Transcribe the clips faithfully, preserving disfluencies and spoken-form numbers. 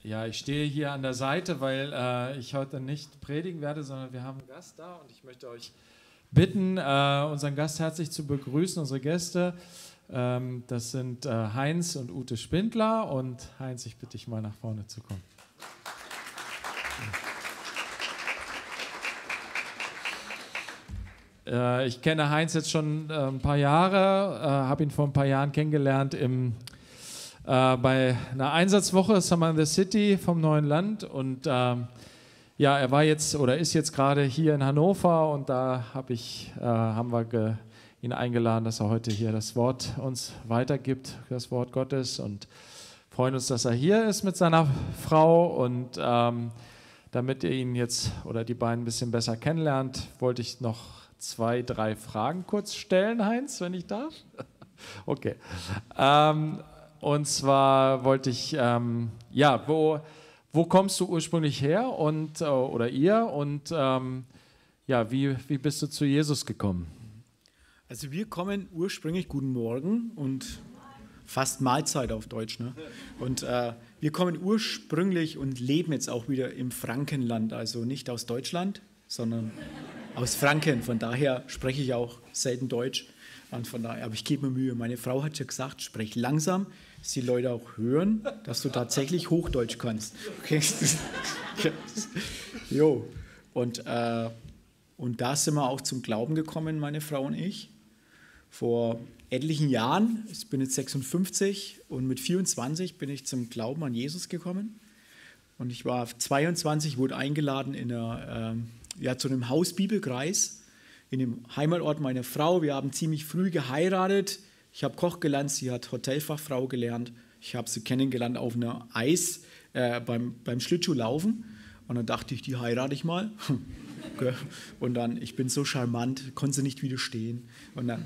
Ja, ich stehe hier an der Seite, weil äh, ich heute nicht predigen werde, sondern wir haben einen Gast da und ich möchte euch bitten, äh, unseren Gast herzlich zu begrüßen, unsere Gäste. Ähm, das sind äh, Heinz und Ute Spindler und Heinz, ich bitte dich mal nach vorne zu kommen. Äh, ich kenne Heinz jetzt schon äh, ein paar Jahre, äh, habe ihn vor ein paar Jahren kennengelernt im Äh, bei einer Einsatzwoche Summer in the City vom Neuen Land und ähm, ja, er war jetzt oder ist jetzt gerade hier in Hannover und da hab ich, äh, haben wir ge, ihn eingeladen, dass er heute hier das Wort uns weitergibt, das Wort Gottes, und freuen uns, dass er hier ist mit seiner Frau. Und ähm, damit ihr ihn jetzt oder die beiden ein bisschen besser kennenlernt, wollte ich noch zwei, drei Fragen kurz stellen, Heinz, wenn ich darf. Okay. Ähm, Und zwar wollte ich, ähm, ja, wo, wo kommst du ursprünglich her und, äh, oder ihr und ähm, ja, wie, wie bist du zu Jesus gekommen? Also wir kommen ursprünglich, guten Morgen und fast Mahlzeit auf Deutsch, ne? Und äh, wir kommen ursprünglich und leben jetzt auch wieder im Frankenland, also nicht aus Deutschland, sondern aus Franken. Von daher spreche ich auch selten Deutsch. Und von daher, aber ich gebe mir Mühe. Meine Frau hat ja gesagt, sprech langsam, dass die Leute auch hören, dass du tatsächlich Hochdeutsch kannst. Okay? Jo. Und, äh, und da sind wir auch zum Glauben gekommen, meine Frau und ich. Vor etlichen Jahren, ich bin jetzt sechsundfünfzig und mit vierundzwanzig bin ich zum Glauben an Jesus gekommen. Und ich war zweiundzwanzig, wurde eingeladen in einer, äh, ja, zu einem Hausbibelkreis in dem Heimatort meiner Frau. Wir haben ziemlich früh geheiratet. Ich habe Koch gelernt, sie hat Hotelfachfrau gelernt. Ich habe sie kennengelernt auf einer Eis äh, beim, beim Schlittschuhlaufen. Und dann dachte ich, die heirate ich mal. Und dann, ich bin so charmant, konnte sie nicht widerstehen. Und, dann,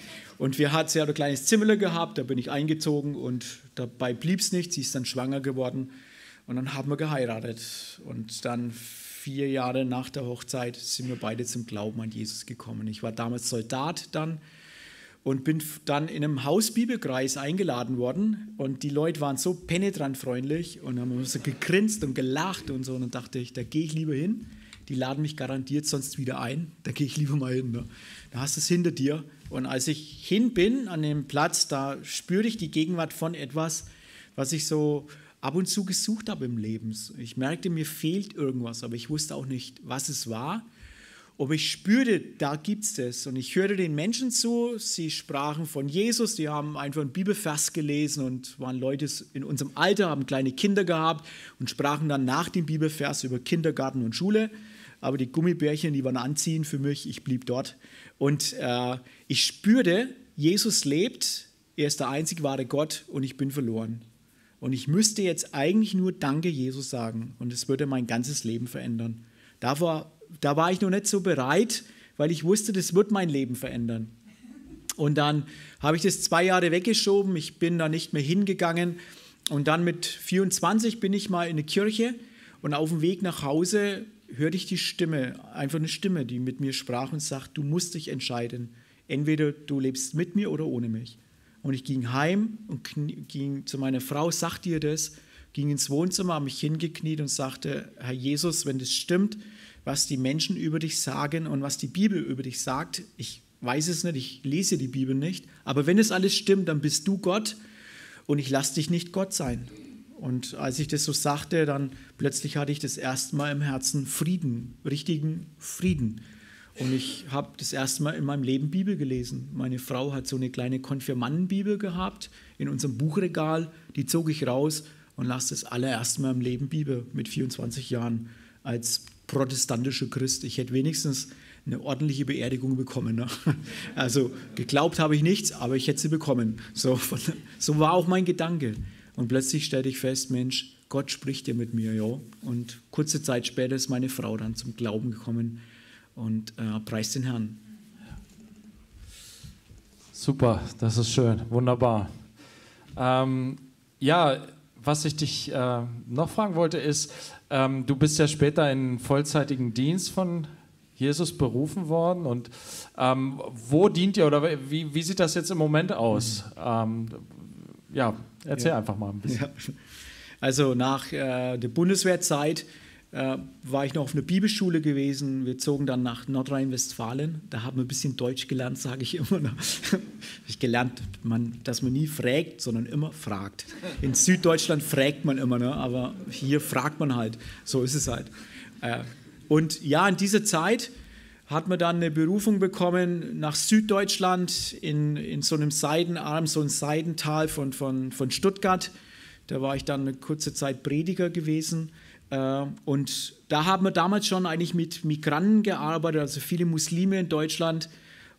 und wir hatten, sie hat ein kleines Zimmerle gehabt, da bin ich eingezogen und dabei blieb es nicht. Sie ist dann schwanger geworden und dann haben wir geheiratet. Und dann vier Jahre nach der Hochzeit sind wir beide zum Glauben an Jesus gekommen. Ich war damals Soldat dann und bin dann in einem Hausbibelkreis eingeladen worden. Und die Leute waren so penetrant freundlich und haben so gegrinst und gelacht und so. Und dann dachte ich, da gehe ich lieber hin. Die laden mich garantiert sonst wieder ein. Da gehe ich lieber mal hin. Ne? Da hast du es hinter dir. Und als ich hin bin an dem Platz, da spürte ich die Gegenwart von etwas, was ich so ab und zu gesucht habe im Leben. Ich merkte, mir fehlt irgendwas, aber ich wusste auch nicht, was es war. Aber ich spürte, da gibt es das. Und ich hörte den Menschen zu, sie sprachen von Jesus, die haben einfach einen Bibelvers gelesen und waren Leute in unserem Alter, haben kleine Kinder gehabt und sprachen dann nach dem Bibelvers über Kindergarten und Schule. Aber die Gummibärchen, die waren anziehen für mich, ich blieb dort. Und äh, ich spürte, Jesus lebt, er ist der einzig wahre Gott und ich bin verloren. Und ich müsste jetzt eigentlich nur Danke, Jesus sagen. Und es würde mein ganzes Leben verändern. Da war, da war ich noch nicht so bereit, weil ich wusste, das wird mein Leben verändern. Und dann habe ich das zwei Jahre weggeschoben. Ich bin da nicht mehr hingegangen. Und dann mit vierundzwanzig bin ich mal in eine Kirche. Und auf dem Weg nach Hause hörte ich die Stimme, einfach eine Stimme, die mit mir sprach und sagt, du musst dich entscheiden. Entweder du lebst mit mir oder ohne mich. Und ich ging heim und ging zu meiner Frau, sagte ihr das, ging ins Wohnzimmer, habe mich hingekniet und sagte, Herr Jesus, wenn das stimmt, was die Menschen über dich sagen und was die Bibel über dich sagt, ich weiß es nicht, ich lese die Bibel nicht, aber wenn es alles stimmt, dann bist du Gott und ich lasse dich nicht Gott sein. Und als ich das so sagte, dann plötzlich hatte ich das erste Mal im Herzen Frieden, richtigen Frieden. Und ich habe das erste Mal in meinem Leben Bibel gelesen. Meine Frau hat so eine kleine Konfirmandenbibel gehabt in unserem Buchregal. Die zog ich raus und las das allererste Mal im Leben Bibel mit vierundzwanzig Jahren als protestantischer Christ. Ich hätte wenigstens eine ordentliche Beerdigung bekommen. Ne? Also geglaubt habe ich nichts, aber ich hätte sie bekommen. So, so war auch mein Gedanke. Und plötzlich stellte ich fest, Mensch, Gott spricht ja mit mir. Ja? Und kurze Zeit später ist meine Frau dann zum Glauben gekommen. Und äh, preist den Herrn. Super, das ist schön, wunderbar. Ähm, ja, was ich dich äh, noch fragen wollte ist, ähm, du bist ja später in einen vollzeitigen Dienst von Jesus berufen worden. Und ähm, wo dient ihr oder wie, wie sieht das jetzt im Moment aus? Mhm. Ähm, ja, erzähl ja. einfach mal ein bisschen. Also nach äh, der Bundeswehrzeit äh, war ich noch auf einer Bibelschule gewesen. Wir zogen dann nach Nordrhein-Westfalen. Da haben wir ein bisschen Deutsch gelernt, sage ich immer noch. Ich gelernt, man, dass man nie fragt, sondern immer fragt. In Süddeutschland fragt man immer, ne? Aber hier fragt man halt. So ist es halt. Äh, und ja, in dieser Zeit hat man dann eine Berufung bekommen nach Süddeutschland in, in so einem Seidenarm, so ein Seidental von, von, von Stuttgart. Da war ich dann eine kurze Zeit Prediger gewesen. Und da haben wir damals schon eigentlich mit Migranten gearbeitet, also viele Muslime in Deutschland,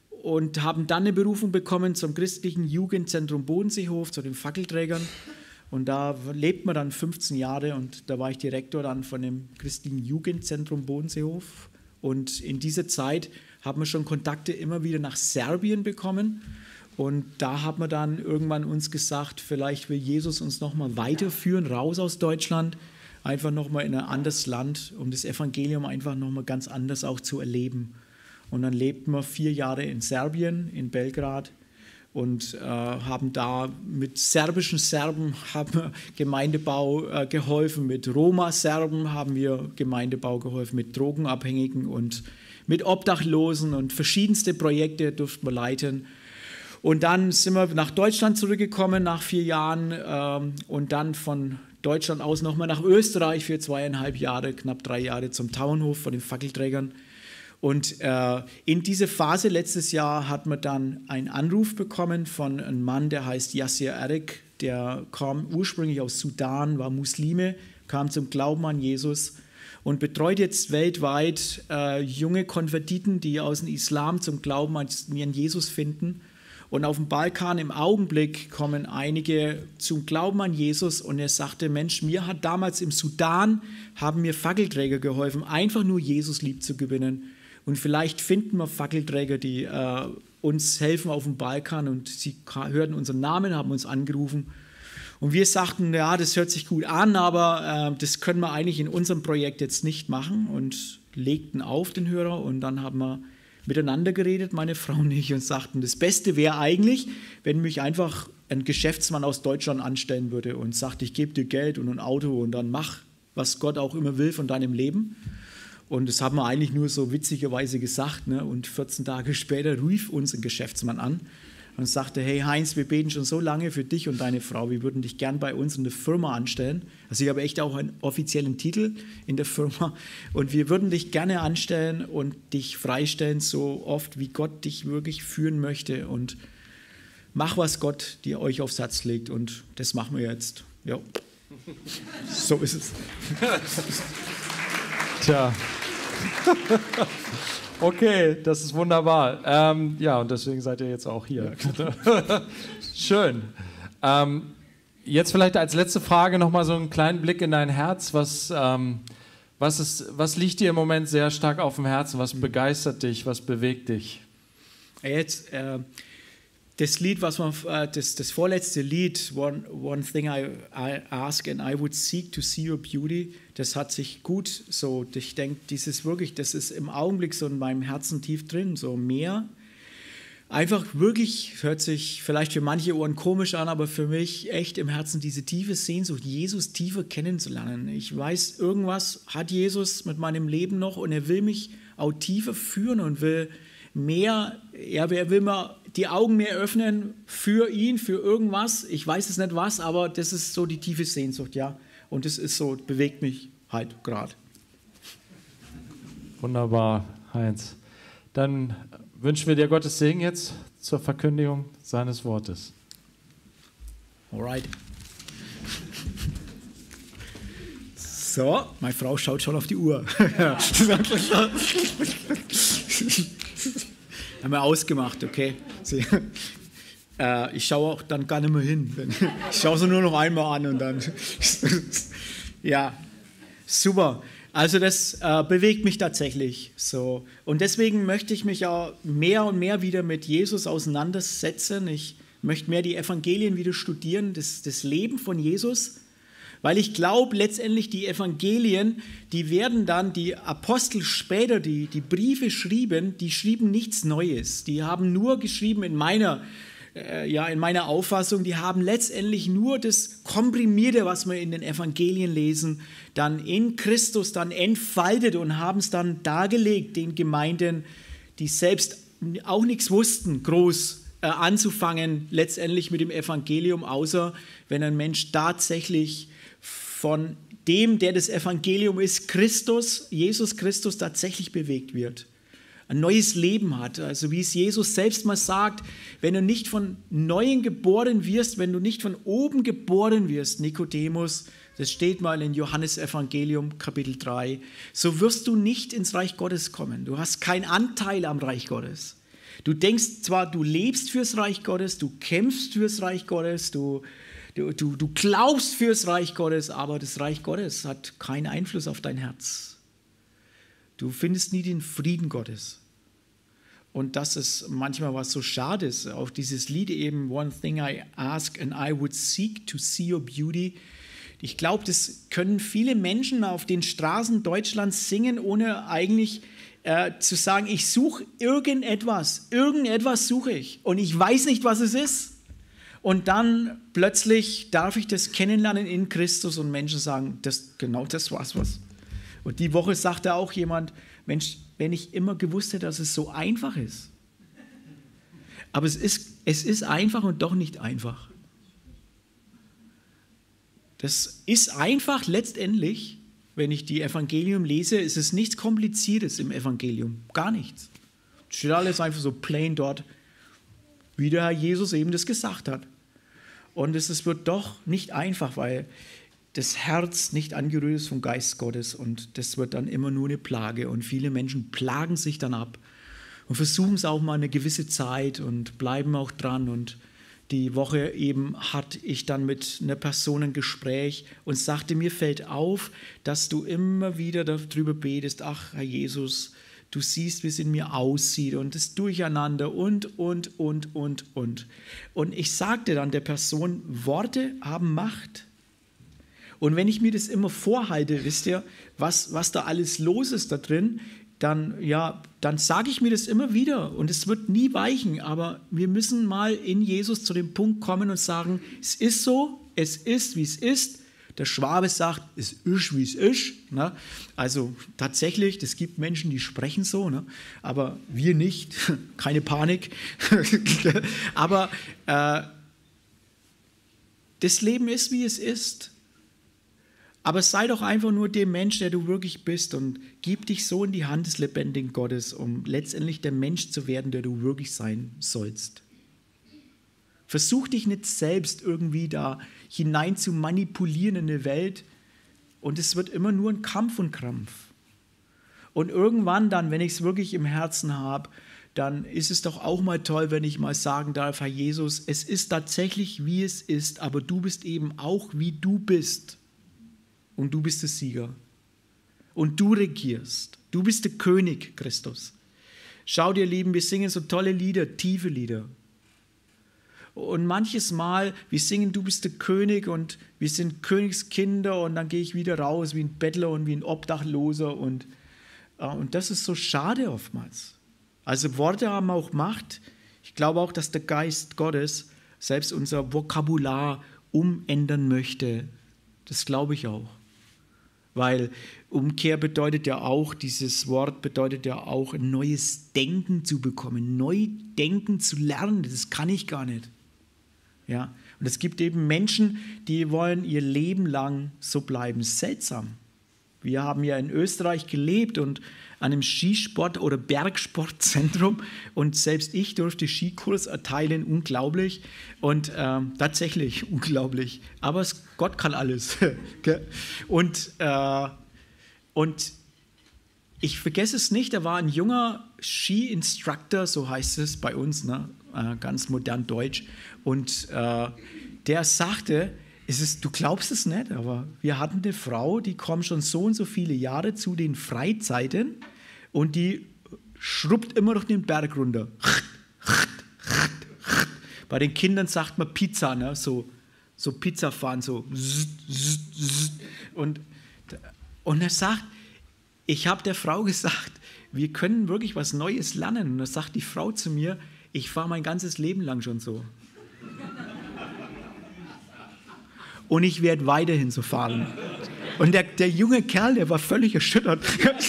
und haben dann eine Berufung bekommen zum christlichen Jugendzentrum Bodenseehof, zu den Fackelträgern. Und da lebt man dann fünfzehn Jahre und da war ich Direktor dann von dem christlichen Jugendzentrum Bodenseehof. Und in dieser Zeit haben wir schon Kontakte immer wieder nach Serbien bekommen. Und da haben wir dann irgendwann uns gesagt, vielleicht will Jesus uns nochmal weiterführen, raus aus Deutschland, einfach nochmal in ein anderes Land, um das Evangelium einfach nochmal ganz anders auch zu erleben. Und dann lebten wir vier Jahre in Serbien, in Belgrad, und äh, haben da mit serbischen Serben haben wir Gemeindebau äh, geholfen, mit Roma-Serben haben wir Gemeindebau geholfen, mit Drogenabhängigen und mit Obdachlosen, und verschiedenste Projekte durften wir leiten. Und dann sind wir nach Deutschland zurückgekommen nach vier Jahren ähm, und dann von Deutschland aus nochmal nach Österreich für zweieinhalb Jahre, knapp drei Jahre zum Tauernhof von den Fackelträgern. Und äh, in dieser Phase letztes Jahr hat man dann einen Anruf bekommen von einem Mann, der heißt Yassir Erik, der kam ursprünglich aus Sudan, war Muslime, kam zum Glauben an Jesus und betreut jetzt weltweit äh, junge Konvertiten, die aus dem Islam zum Glauben an Jesus finden. Und auf dem Balkan im Augenblick kommen einige zum Glauben an Jesus, und er sagte, Mensch, mir hat damals im Sudan, haben mir Fackelträger geholfen, einfach nur Jesus lieb zu gewinnen. Und vielleicht finden wir Fackelträger, die äh, uns helfen auf dem Balkan, und sie hörten unseren Namen, haben uns angerufen. Und wir sagten, ja, das hört sich gut an, aber äh, das können wir eigentlich in unserem Projekt jetzt nicht machen, und legten auf den Hörer, und dann haben wir miteinander geredet, meine Frau und ich, und sagten, das Beste wäre eigentlich, wenn mich einfach ein Geschäftsmann aus Deutschland anstellen würde und sagt, ich gebe dir Geld und ein Auto und dann mach, was Gott auch immer will von deinem Leben. Und das haben wir eigentlich nur so witzigerweise gesagt, ne? Und vierzehn Tage später rief uns ein Geschäftsmann an und sagte, hey Heinz, wir beten schon so lange für dich und deine Frau, wir würden dich gern bei uns in der Firma anstellen. Also ich habe echt auch einen offiziellen Titel in der Firma, und wir würden dich gerne anstellen und dich freistellen, so oft wie Gott dich wirklich führen möchte, und mach, was Gott dir euch aufs Herz legt, und das machen wir jetzt. Ja, so ist es. Tja. Okay, das ist wunderbar. Ähm, ja, und deswegen seid ihr jetzt auch hier. Ja. Schön. Ähm, jetzt vielleicht als letzte Frage nochmal so einen kleinen Blick in dein Herz. Was, ähm, was, ist, was liegt dir im Moment sehr stark auf dem Herzen? Was begeistert dich? Was bewegt dich? Jetzt, äh, das Lied, was man, äh, das, das vorletzte Lied, One, one Thing I, I Ask and I Would Seek to See Your Beauty, das hat sich gut so, ich denke, dieses wirklich, das ist im Augenblick so in meinem Herzen tief drin, so mehr. Einfach wirklich, hört sich vielleicht für manche Ohren komisch an, aber für mich echt im Herzen diese tiefe Sehnsucht, Jesus tiefer kennenzulernen. Ich weiß, irgendwas hat Jesus mit meinem Leben noch, und er will mich auch tiefer führen und will mehr, ja, er will mir die Augen mehr öffnen für ihn, für irgendwas. Ich weiß es nicht was, aber das ist so die tiefe Sehnsucht, ja. Und das ist so, bewegt mich halt gerade. Wunderbar, Heinz. Dann wünschen wir dir Gottes Segen jetzt zur Verkündigung seines Wortes. Alright. So, meine Frau schaut schon auf die Uhr. Haben wir ausgemacht, okay. Sie, äh, ich schaue auch dann gar nicht mehr hin. Ich schaue sie nur noch einmal an und dann. Ja, super. Also das äh, bewegt mich tatsächlich so. Und deswegen möchte ich mich auch mehr und mehr wieder mit Jesus auseinandersetzen. Ich möchte mehr die Evangelien wieder studieren, das, das Leben von Jesus. Weil ich glaube, letztendlich die Evangelien, die werden dann, die Apostel später, die die Briefe schrieben, die schrieben nichts Neues. Die haben nur geschrieben in meiner äh, ja, in meiner Auffassung, die haben letztendlich nur das Komprimierte, was wir in den Evangelien lesen, dann in Christus dann entfaltet und haben es dann dargelegt den Gemeinden, die selbst auch nichts wussten, groß äh, anzufangen, letztendlich mit dem Evangelium, außer wenn ein Mensch tatsächlich von dem, der das Evangelium ist, Christus, Jesus Christus, tatsächlich bewegt wird. Ein neues Leben hat. Also wie es Jesus selbst mal sagt, wenn du nicht von Neuem geboren wirst, wenn du nicht von oben geboren wirst, Nikodemus, das steht mal in Johannes Evangelium Kapitel drei, so wirst du nicht ins Reich Gottes kommen. Du hast keinen Anteil am Reich Gottes. Du denkst zwar, du lebst fürs Reich Gottes, du kämpfst fürs Reich Gottes, du, du, du, du glaubst fürs Reich Gottes, aber das Reich Gottes hat keinen Einfluss auf dein Herz. Du findest nie den Frieden Gottes. Und das ist manchmal was so schade ist. Auch dieses Lied eben, One thing I ask and I would seek to see your beauty. Ich glaube, das können viele Menschen auf den Straßen Deutschlands singen, ohne eigentlich äh, zu sagen, ich suche irgendetwas. Irgendetwas suche ich. Und ich weiß nicht, was es ist. Und dann plötzlich darf ich das kennenlernen in Christus und Menschen sagen, das, genau das war's was. Und die Woche sagte auch jemand, Mensch, wenn ich immer gewusst hätte, dass es so einfach ist. Aber es ist, es ist einfach und doch nicht einfach. Das ist einfach letztendlich, wenn ich die Evangelium lese, ist es nichts Kompliziertes im Evangelium. Gar nichts. Es steht alles einfach so plain dort, wie der Herr Jesus eben das gesagt hat. Und es, es wird doch nicht einfach, weil das Herz nicht angerührt ist vom Geist Gottes und das wird dann immer nur eine Plage und viele Menschen plagen sich dann ab und versuchen es auch mal eine gewisse Zeit und bleiben auch dran. Und die Woche eben hatte ich dann mit einer Person ein Gespräch und sagte, mir fällt auf, dass du immer wieder darüber betest, ach Herr Jesus, du siehst, wie es in mir aussieht und das Durcheinander und, und, und, und, und. Und ich sagte dann der Person, Worte haben Macht. Und wenn ich mir das immer vorhalte, wisst ihr, was, was da alles los ist da drin, dann, ja, dann sage ich mir das immer wieder und es wird nie weichen, aber wir müssen mal in Jesus zu dem Punkt kommen und sagen, es ist so, es ist, wie es ist. Der Schwabe sagt, es ist, wie es ist. Ne? Also tatsächlich, es gibt Menschen, die sprechen so, ne? Aber wir nicht, keine Panik. Aber äh, das Leben ist, wie es ist. Aber sei doch einfach nur der Mensch, der du wirklich bist und gib dich so in die Hand des lebendigen Gottes, um letztendlich der Mensch zu werden, der du wirklich sein sollst. Versuch dich nicht selbst irgendwie da hinein zu manipulieren in eine Welt und es wird immer nur ein Kampf und Krampf. Und irgendwann dann, wenn ich es wirklich im Herzen habe, dann ist es doch auch mal toll, wenn ich mal sagen darf, Herr Jesus, es ist tatsächlich, wie es ist, aber du bist eben auch, wie du bist. Und du bist der Sieger. Und du regierst. Du bist der König, Christus. Schau dir, Lieben, wir singen so tolle Lieder, tiefe Lieder. Und manches Mal, wir singen, du bist der König und wir sind Königskinder und dann gehe ich wieder raus wie ein Bettler und wie ein Obdachloser. Und, und das ist so schade oftmals. Also Worte haben auch Macht. Ich glaube auch, dass der Geist Gottes selbst unser Vokabular umändern möchte. Das glaube ich auch. Weil Umkehr bedeutet ja auch, dieses Wort bedeutet ja auch, ein neues Denken zu bekommen, neu denken zu lernen, das kann ich gar nicht. Ja? Und es gibt eben Menschen, die wollen ihr Leben lang so bleiben. Seltsam. Wir haben ja in Österreich gelebt und an einem Skisport- oder Bergsportzentrum und selbst ich durfte Skikurs erteilen, unglaublich und ähm, tatsächlich unglaublich, aber es, Gott kann alles. und, äh, und ich vergesse es nicht, da war ein junger Ski-Instructor, so heißt es bei uns, ne? äh, ganz modern Deutsch, und äh, der sagte, es ist, du glaubst es nicht, aber wir hatten eine Frau, die kommt schon so und so viele Jahre zu den Freizeiten und die schrubbt immer noch den Berg runter. Bei den Kindern sagt man Pizza, ne? so, so Pizza fahren, so. Und, und er sagt, ich habe der Frau gesagt, wir können wirklich was Neues lernen. Und da sagt die Frau zu mir, ich fahre mein ganzes Leben lang schon so. und ich werde weiterhin so fahren. Und der, der junge Kerl, der war völlig erschüttert.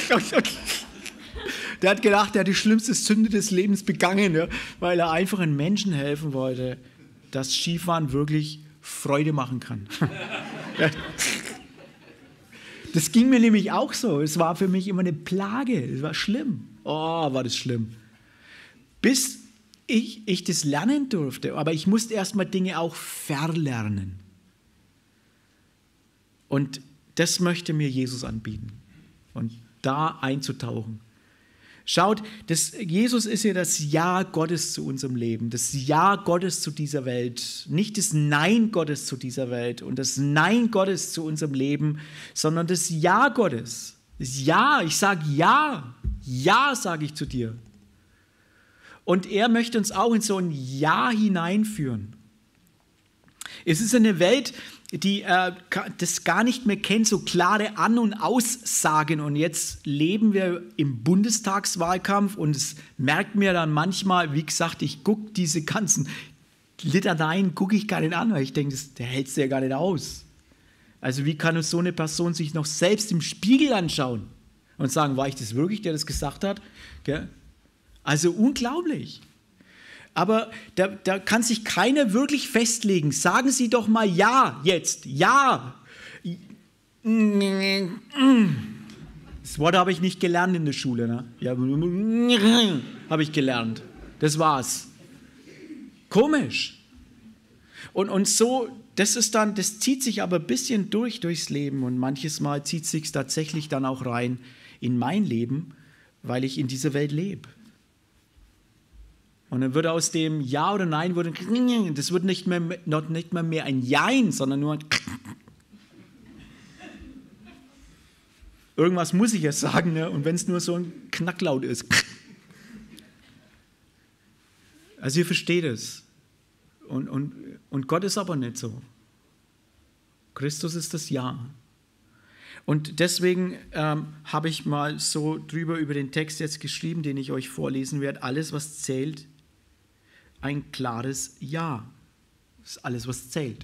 Der hat gedacht, er hat die schlimmste Sünde des Lebens begangen, ja, weil er einfach einen Menschen helfen wollte, dass Skifahren wirklich Freude machen kann. Das ging mir nämlich auch so. Es war für mich immer eine Plage. Es war schlimm. Oh, war das schlimm. Bis ich, ich das lernen durfte. Aber ich musste erstmal Dinge auch verlernen. Und das möchte mir Jesus anbieten. Und da einzutauchen. Schaut, das, Jesus ist ja das Ja Gottes zu unserem Leben, das Ja Gottes zu dieser Welt, nicht das Nein Gottes zu dieser Welt und das Nein Gottes zu unserem Leben, sondern das Ja Gottes. Das Ja, ich sage Ja, Ja sage ich zu dir. Und er möchte uns auch in so ein Ja hineinführen. Es ist eine Welt, die äh, das gar nicht mehr kennt, so klare An- und Aussagen. Und jetzt leben wir im Bundestagswahlkampf und es merkt mir dann manchmal, wie gesagt, ich gucke diese ganzen Litaneien, gucke ich gar nicht an, weil ich denke, das, der hält es ja gar nicht aus. Also wie kann so eine Person sich noch selbst im Spiegel anschauen und sagen, war ich das wirklich, der das gesagt hat? Gell? Also unglaublich. Aber da, da kann sich keiner wirklich festlegen. Sagen Sie doch mal Ja jetzt. Ja. Das Wort habe ich nicht gelernt in der Schule. Ne? Ja, habe ich gelernt. Das war's. Komisch. Und, und so, das ist dann, das zieht sich aber ein bisschen durch durchs Leben. Und manches Mal zieht es sich tatsächlich dann auch rein in mein Leben, weil ich in dieser Welt lebe. Und dann wird aus dem Ja oder Nein, wurde, das wird nicht mehr, nicht mehr, mehr ein Jein, sondern nur ein irgendwas muss ich ja sagen, ne? Und wenn es nur so ein Knacklaut ist. Also ihr versteht es. Und, und, und Gott ist aber nicht so. Christus ist das Ja. Und deswegen ähm, habe ich mal so drüber über den Text jetzt geschrieben, den ich euch vorlesen werde. Alles, was zählt, ein klares Ja. Das ist alles, was zählt.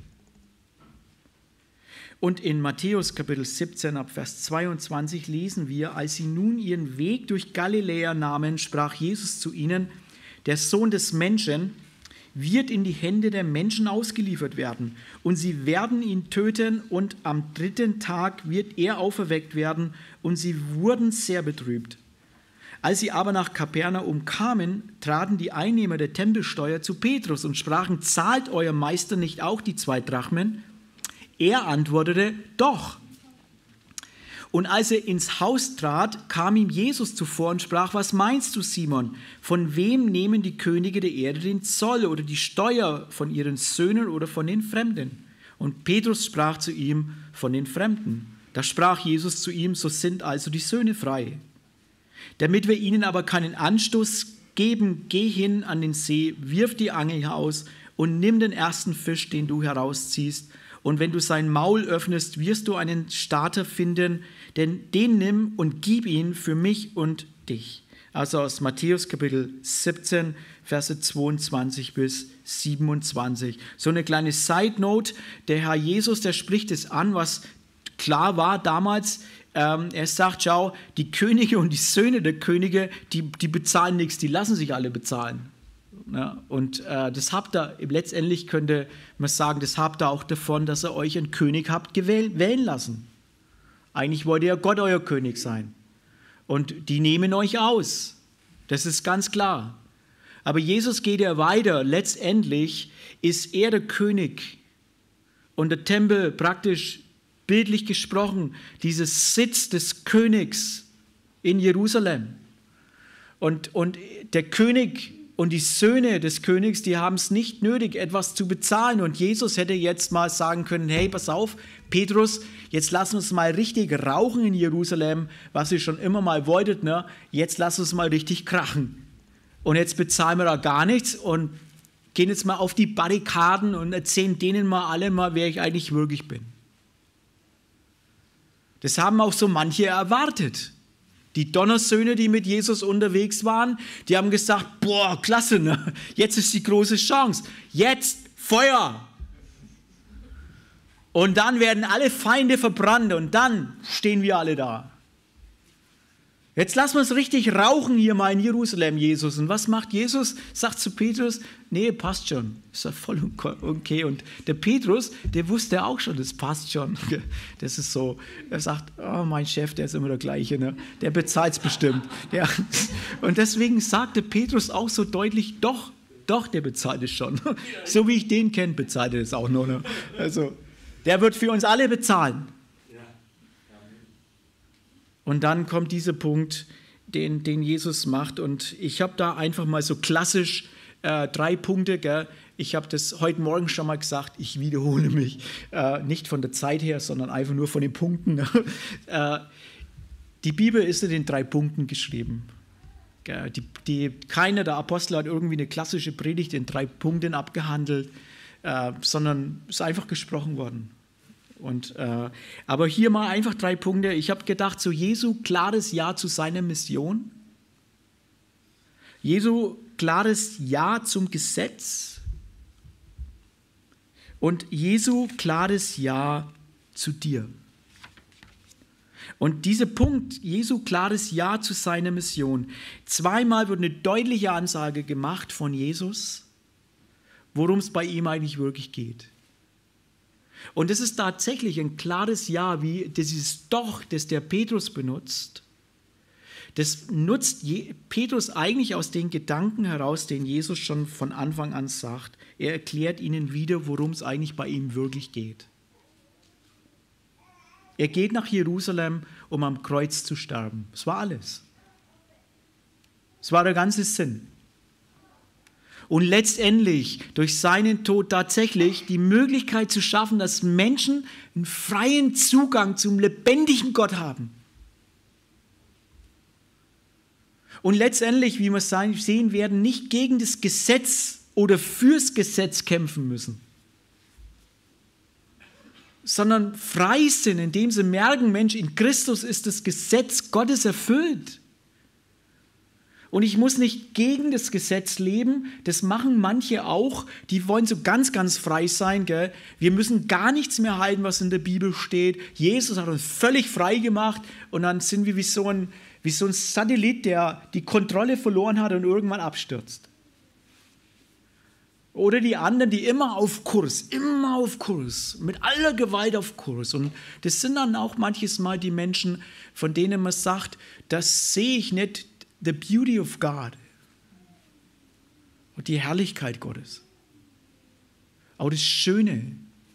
Und in Matthäus Kapitel siebzehn ab Vers zweiundzwanzig lesen wir, als sie nun ihren Weg durch Galiläa nahmen, sprach Jesus zu ihnen, der Sohn des Menschen wird in die Hände der Menschen ausgeliefert werden und sie werden ihn töten und am dritten Tag wird er auferweckt werden und sie wurden sehr betrübt. Als sie aber nach Kapernaum kamen, traten die Einnehmer der Tempelsteuer zu Petrus und sprachen, zahlt euer Meister nicht auch die zwei Drachmen? Er antwortete, doch. Und als er ins Haus trat, kam ihm Jesus zuvor und sprach, was meinst du, Simon? Von wem nehmen die Könige der Erde den Zoll oder die Steuer, von ihren Söhnen oder von den Fremden? Und Petrus sprach zu ihm, von den Fremden. Da sprach Jesus zu ihm, so sind also die Söhne frei. Damit wir ihnen aber keinen Anstoß geben, geh hin an den See, wirf die Angel aus und nimm den ersten Fisch, den du herausziehst. Und wenn du sein Maul öffnest, wirst du einen Starter finden, denn den nimm und gib ihn für mich und dich. Also aus Matthäus Kapitel siebzehn, Verse zweiundzwanzig bis siebenundzwanzig. So eine kleine Side-Note, der Herr Jesus, der spricht es an, was klar war damals. Ähm, er sagt, schau, die Könige und die Söhne der Könige, die, die bezahlen nichts, die lassen sich alle bezahlen. Ja, und äh, das habt ihr, letztendlich könnte man sagen, das habt ihr auch davon, dass ihr euch einen König habt gewählt, wählen lassen. Eigentlich wollte ja Gott euer König sein. Und die nehmen euch aus. Das ist ganz klar. Aber Jesus geht ja weiter. Letztendlich ist er der König. Und der Tempel praktisch bildlich gesprochen, dieses Sitz des Königs in Jerusalem. Und, und der König und die Söhne des Königs, die haben es nicht nötig, etwas zu bezahlen. Und Jesus hätte jetzt mal sagen können, hey, pass auf, Petrus, jetzt lass uns mal richtig rauchen in Jerusalem, was ihr schon immer mal wolltet, ne? Jetzt lass uns mal richtig krachen. Und jetzt bezahlen wir da gar nichts und gehen jetzt mal auf die Barrikaden und erzählen denen mal alle mal, wer ich eigentlich wirklich bin. Das haben auch so manche erwartet. Die Donnersöhne, die mit Jesus unterwegs waren, die haben gesagt, boah, klasse, ne? Jetzt ist die große Chance. Jetzt Feuer. Und dann werden alle Feinde verbrannt und dann stehen wir alle da. Jetzt lassen wir es richtig rauchen hier mal in Jerusalem, Jesus. Und was macht Jesus? Sagt zu Petrus, nee, passt schon. Ist ja voll okay. Und der Petrus, der wusste auch schon, das passt schon. Das ist so, er sagt, oh, mein Chef, der ist immer der gleiche, ne? Der bezahlt es bestimmt. Der, und deswegen sagte Petrus auch so deutlich, doch, doch, der bezahlt es schon. So wie ich den kenne, bezahlt er es auch noch. Ne? Also, der wird für uns alle bezahlen. Und dann kommt dieser Punkt, den, den Jesus macht. Und ich habe da einfach mal so klassisch äh, drei Punkte. Gell? Ich habe das heute Morgen schon mal gesagt, ich wiederhole mich. Äh, nicht von der Zeit her, sondern einfach nur von den Punkten. äh, die Bibel ist in den drei Punkten geschrieben. Gell? Die, die, keiner der Apostel hat irgendwie eine klassische Predigt in drei Punkten abgehandelt, äh, sondern es ist einfach gesprochen worden. Und, äh, aber hier mal einfach drei Punkte. Ich habe gedacht, so Jesu klares Ja zu seiner Mission. Jesu klares Ja zum Gesetz. Und Jesu klares Ja zu dir. Und dieser Punkt, Jesu klares Ja zu seiner Mission. Zweimal wird eine deutliche Ansage gemacht von Jesus, worum es bei ihm eigentlich wirklich geht. Und es ist tatsächlich ein klares Ja, wie dieses Doch, das der Petrus benutzt. Das nutzt Petrus eigentlich aus den Gedanken heraus, den Jesus schon von Anfang an sagt. Er erklärt ihnen wieder, worum es eigentlich bei ihm wirklich geht. Er geht nach Jerusalem, um am Kreuz zu sterben. Das war alles. Das war der ganze Sinn. Und letztendlich durch seinen Tod tatsächlich die Möglichkeit zu schaffen, dass Menschen einen freien Zugang zum lebendigen Gott haben. Und letztendlich, wie wir sehen werden, nicht gegen das Gesetz oder fürs Gesetz kämpfen müssen, sondern frei sind, indem sie merken, Mensch, in Christus ist das Gesetz Gottes erfüllt. Und ich muss nicht gegen das Gesetz leben, das machen manche auch, die wollen so ganz, ganz frei sein. Gell? Wir müssen gar nichts mehr halten, was in der Bibel steht. Jesus hat uns völlig frei gemacht und dann sind wir wie so ein, wie so ein Satellit, der die Kontrolle verloren hat und irgendwann abstürzt. Oder die anderen, die immer auf Kurs, immer auf Kurs, mit aller Gewalt auf Kurs. Und das sind dann auch manches Mal die Menschen, von denen man sagt, das sehe ich nicht, the beauty of God und die Herrlichkeit Gottes. Auch das Schöne,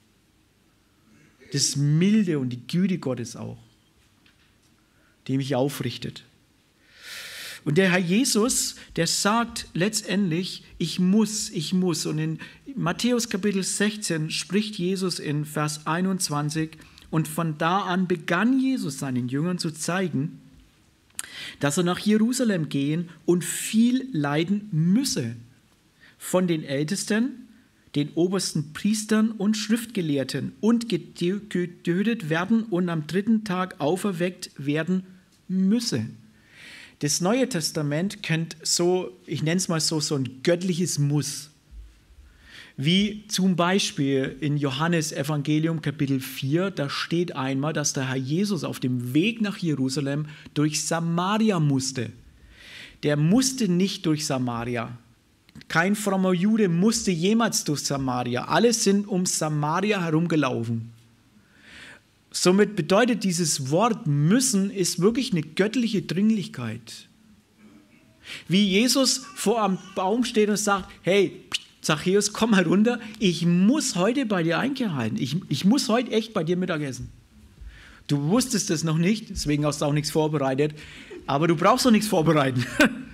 das Milde und die Güte Gottes auch, die mich aufrichtet. Und der Herr Jesus, der sagt letztendlich, ich muss, ich muss. Und in Matthäus Kapitel sechzehn spricht Jesus in Vers einundzwanzig, und von da an begann Jesus seinen Jüngern zu zeigen, dass er nach Jerusalem gehen und viel leiden müsse von den Ältesten, den obersten Priestern und Schriftgelehrten und getötet werden und am dritten Tag auferweckt werden müsse. Das Neue Testament kennt so, ich nenne es mal so, so ein göttliches Muss. Wie zum Beispiel in Johannes Evangelium Kapitel vier, da steht einmal, dass der Herr Jesus auf dem Weg nach Jerusalem durch Samaria musste. Der musste nicht durch Samaria. Kein frommer Jude musste jemals durch Samaria. Alle sind um Samaria herumgelaufen. Somit bedeutet dieses Wort müssen ist wirklich eine göttliche Dringlichkeit. Wie Jesus vor einem Baum steht und sagt, hey, Zachäus, komm mal runter, ich muss heute bei dir Einkehr halten. Ich, ich muss heute echt bei dir Mittagessen. Du wusstest es noch nicht, deswegen hast du auch nichts vorbereitet, aber du brauchst doch nichts vorbereiten.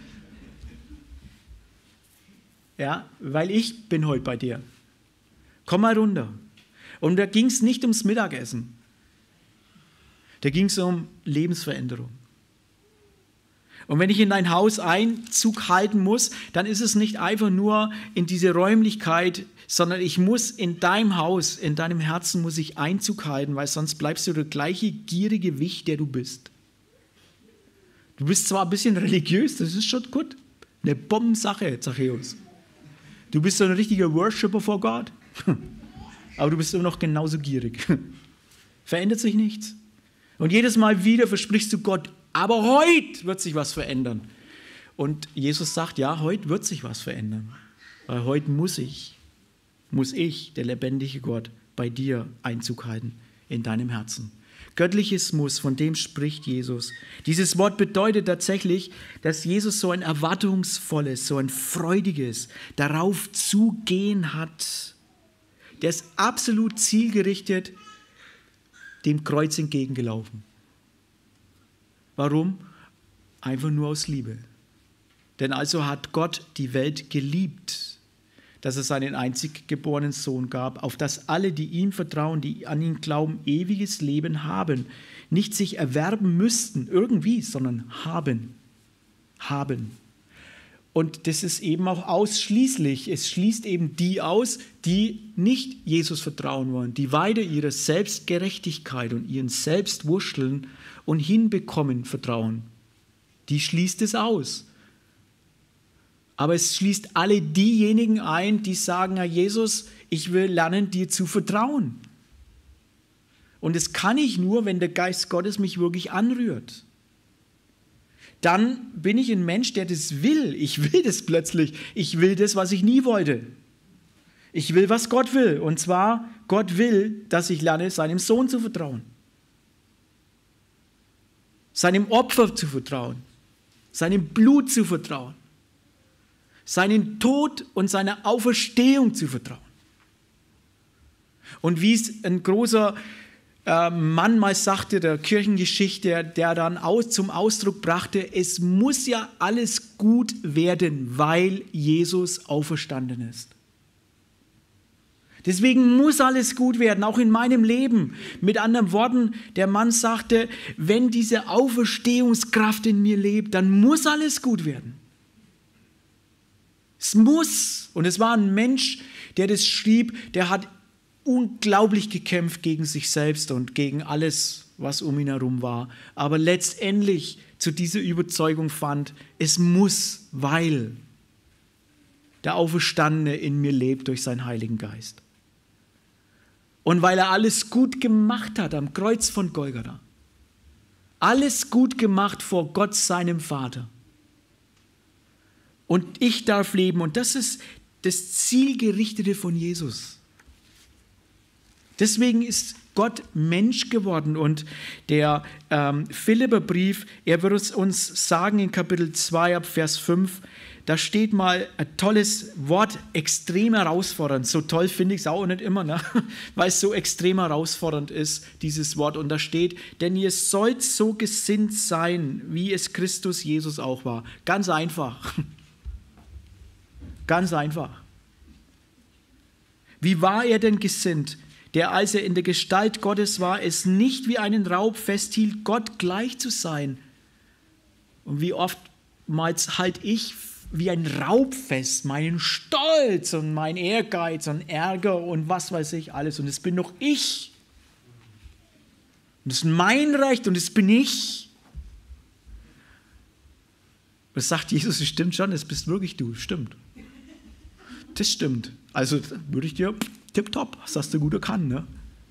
Ja, weil ich bin heute bei dir. Komm mal runter. Und da ging es nicht ums Mittagessen. Da ging es um Lebensveränderung. Und wenn ich in dein Haus Einzug halten muss, dann ist es nicht einfach nur in diese Räumlichkeit, sondern ich muss in deinem Haus, in deinem Herzen muss ich Einzug halten, weil sonst bleibst du der gleiche gierige Wicht, der du bist. Du bist zwar ein bisschen religiös, das ist schon gut. Eine Bombensache, Zachäus. Du bist so ein richtiger Worshipper vor Gott. aber du bist immer noch genauso gierig. Verändert sich nichts. Und jedes Mal wieder versprichst du Gott, aber heute wird sich was verändern. Und Jesus sagt, ja, heute wird sich was verändern. Weil heute muss ich, muss ich, der lebendige Gott, bei dir Einzug halten in deinem Herzen. Göttliches Muss, von dem spricht Jesus. Dieses Wort bedeutet tatsächlich, dass Jesus so ein erwartungsvolles, so ein freudiges, darauf zugehen hat. Der ist absolut zielgerichtet dem Kreuz entgegengelaufen. Warum? Einfach nur aus Liebe. Denn also hat Gott die Welt geliebt, dass es seinen einzig geborenen Sohn gab, auf dass alle, die ihm vertrauen, die an ihn glauben, ewiges Leben haben. Nicht sich erwerben müssten irgendwie, sondern haben. Haben. Und das ist eben auch ausschließlich. Es schließt eben die aus, die nicht Jesus vertrauen wollen, die weiter ihrer Selbstgerechtigkeit und ihren Selbstwurschteln und Hinbekommen vertrauen. Die schließt es aus. Aber es schließt alle diejenigen ein, die sagen, Herr Jesus, ich will lernen, dir zu vertrauen. Und das kann ich nur, wenn der Geist Gottes mich wirklich anrührt. Dann bin ich ein Mensch, der das will. Ich will das plötzlich. Ich will das, was ich nie wollte. Ich will, was Gott will. Und zwar, Gott will, dass ich lerne, seinem Sohn zu vertrauen. Seinem Opfer zu vertrauen. Seinem Blut zu vertrauen. Seinen Tod und seiner Auferstehung zu vertrauen. Und wie es ein großer äh, Mann mal sagte, der Kirchengeschichte, der, der dann aus, zum Ausdruck brachte, es muss ja alles gut werden, weil Jesus auferstanden ist. Deswegen muss alles gut werden, auch in meinem Leben. Mit anderen Worten, der Mann sagte, wenn diese Auferstehungskraft in mir lebt, dann muss alles gut werden. Es muss. Und es war ein Mensch, der das schrieb, der hat unglaublich gekämpft gegen sich selbst und gegen alles, was um ihn herum war. Aber letztendlich zu dieser Überzeugung fand, es muss, weil der Auferstandene in mir lebt durch seinen Heiligen Geist. Und weil er alles gut gemacht hat am Kreuz von Golgatha. Alles gut gemacht vor Gott, seinem Vater. Und ich darf leben. Und das ist das Zielgerichtete von Jesus. Deswegen ist Gott Mensch geworden. Und der ähm, Philipperbrief, er wird es uns sagen in Kapitel zwei ab Vers fünf, da steht mal ein tolles Wort, extrem herausfordernd. So toll finde ich es auch nicht immer, ne? Weil es so extrem herausfordernd ist, dieses Wort. Und da steht, denn ihr sollt so gesinnt sein, wie es Christus Jesus auch war. Ganz einfach. Ganz einfach. Wie war er denn gesinnt, der, als er in der Gestalt Gottes war, es nicht wie einen Raub festhielt, Gott gleich zu sein? Und wie oftmals halt ich wie ein Raub fest meinen Stolz und mein Ehrgeiz und Ärger und was weiß ich alles. Und es bin doch ich. Und es ist mein Recht und es bin ich. Das sagt Jesus, das stimmt schon, das bist wirklich du, stimmt. Das stimmt. Also würde ich dir tipptopp, das hast du gut erkannt. Ne?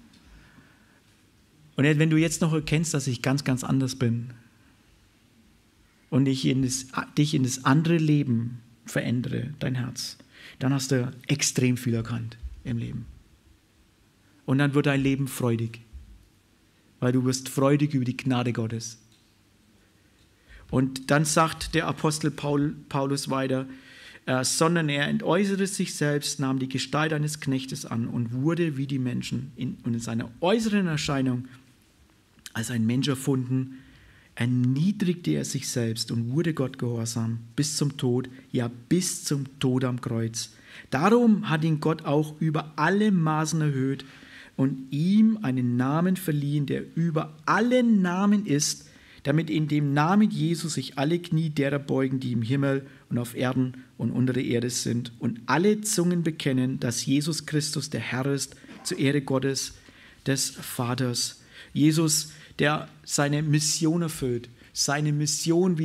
Und wenn du jetzt noch erkennst, dass ich ganz, ganz anders bin und ich in das, dich in das andere Leben verändere, dein Herz, dann hast du extrem viel erkannt im Leben. Und dann wird dein Leben freudig, weil du wirst freudig über die Gnade Gottes. Und dann sagt der Apostel Paul, Paulus weiter, Äh, sondern er entäußerte sich selbst, nahm die Gestalt eines Knechtes an und wurde wie die Menschen. In, und in seiner äußeren Erscheinung als ein Mensch erfunden, erniedrigte er sich selbst und wurde Gott gehorsam bis zum Tod, ja bis zum Tod am Kreuz. Darum hat ihn Gott auch über alle Maßen erhöht und ihm einen Namen verliehen, der über alle Namen ist, damit in dem Namen Jesus sich alle Knie derer beugen, die im Himmel und auf Erden und unter der Erde sind, und alle Zungen bekennen, dass Jesus Christus der Herr ist, zur Ehre Gottes, des Vaters. Jesus, der seine Mission erfüllt, seine Mission, wie es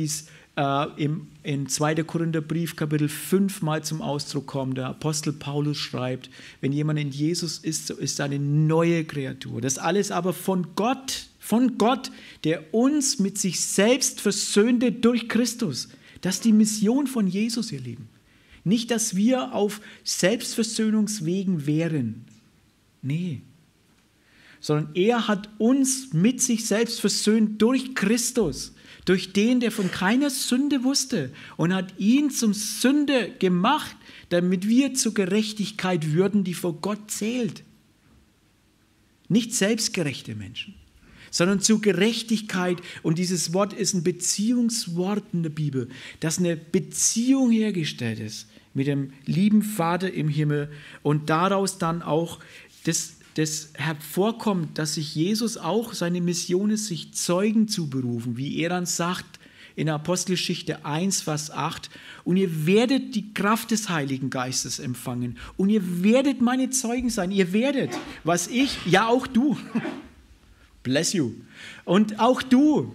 äh, im, im zweiten Korintherbrief Kapitel fünf mal zum Ausdruck kommt. Der Apostel Paulus schreibt, wenn jemand in Jesus ist, so ist er eine neue Kreatur. Das alles aber von Gott, von Gott, der uns mit sich selbst versöhnte durch Christus. Das ist die Mission von Jesus, ihr Lieben. Nicht, dass wir auf Selbstversöhnungswegen wären. Nee. Sondern er hat uns mit sich selbst versöhnt durch Christus, durch den, der von keiner Sünde wusste und hat ihn zum Sünde gemacht, damit wir zur Gerechtigkeit würden, die vor Gott zählt. Nicht selbstgerechte Menschen, sondern zur Gerechtigkeit. Und dieses Wort ist ein Beziehungswort in der Bibel, dass eine Beziehung hergestellt ist mit dem lieben Vater im Himmel und daraus dann auch das das hervorkommt, dass sich Jesus auch seine Mission ist, sich Zeugen zu berufen, wie er dann sagt in Apostelgeschichte eins, Vers acht, und ihr werdet die Kraft des Heiligen Geistes empfangen und ihr werdet meine Zeugen sein, ihr werdet, was ich, ja auch du, bless you, und auch du,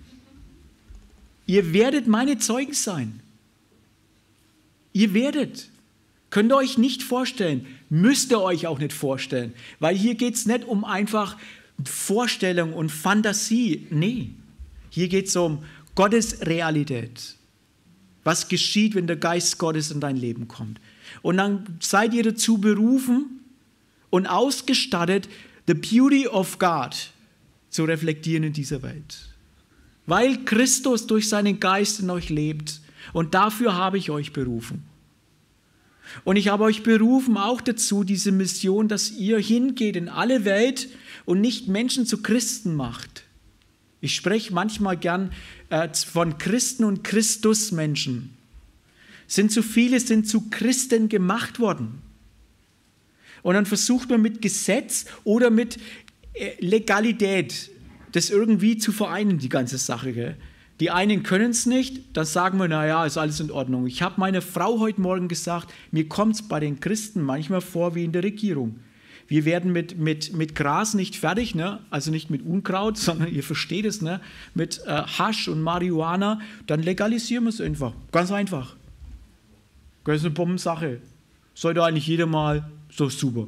ihr werdet meine Zeugen sein, ihr werdet. Könnt ihr euch nicht vorstellen, müsst ihr euch auch nicht vorstellen, weil hier geht es nicht um einfach Vorstellung und Fantasie, nee, hier geht es um Gottes Realität. Was geschieht, wenn der Geist Gottes in dein Leben kommt? Und dann seid ihr dazu berufen und ausgestattet, the beauty of God zu reflektieren in dieser Welt. Weil Christus durch seinen Geist in euch lebt und dafür habe ich euch berufen. Und ich habe euch berufen auch dazu, diese Mission, dass ihr hingeht in alle Welt und nicht Menschen zu Christen macht. Ich spreche manchmal gern äh, von Christen und Christusmenschen. Sind zu viele, sind zu Christen gemacht worden. Und dann versucht man mit Gesetz oder mit äh, Legalität das irgendwie zu vereinen, die ganze Sache, gell? Die einen können es nicht, dann sagen wir, naja, ist alles in Ordnung. Ich habe meiner Frau heute Morgen gesagt, mir kommt es bei den Christen manchmal vor wie in der Regierung. Wir werden mit, mit, mit Gras nicht fertig, ne? Also nicht mit Unkraut, sondern ihr versteht es, ne? Mit äh, Hasch und Marihuana, dann legalisieren wir es einfach. Ganz einfach. Das ist eine Bombensache. Sollte eigentlich jeder mal, so super.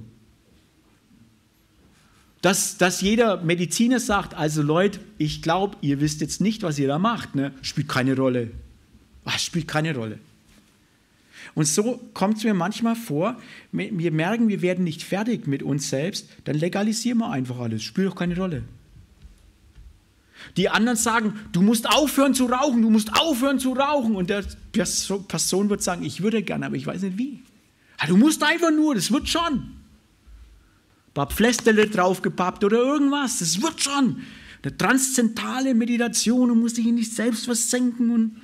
Dass, dass jeder Mediziner sagt, also Leute, ich glaube, ihr wisst jetzt nicht, was ihr da macht, ne? Spielt keine Rolle. Ach, spielt keine Rolle. Und so kommt es mir manchmal vor, wir merken, wir werden nicht fertig mit uns selbst, dann legalisieren wir einfach alles, spielt doch keine Rolle. Die anderen sagen, du musst aufhören zu rauchen, du musst aufhören zu rauchen. Und der Person wird sagen, ich würde gerne, aber ich weiß nicht wie. Ja, du musst einfach nur, das wird schon. Ein paar Pflästerle draufgepappt oder irgendwas, das wird schon. Eine transzendentale Meditation, du musst dich in dich selbst versenken und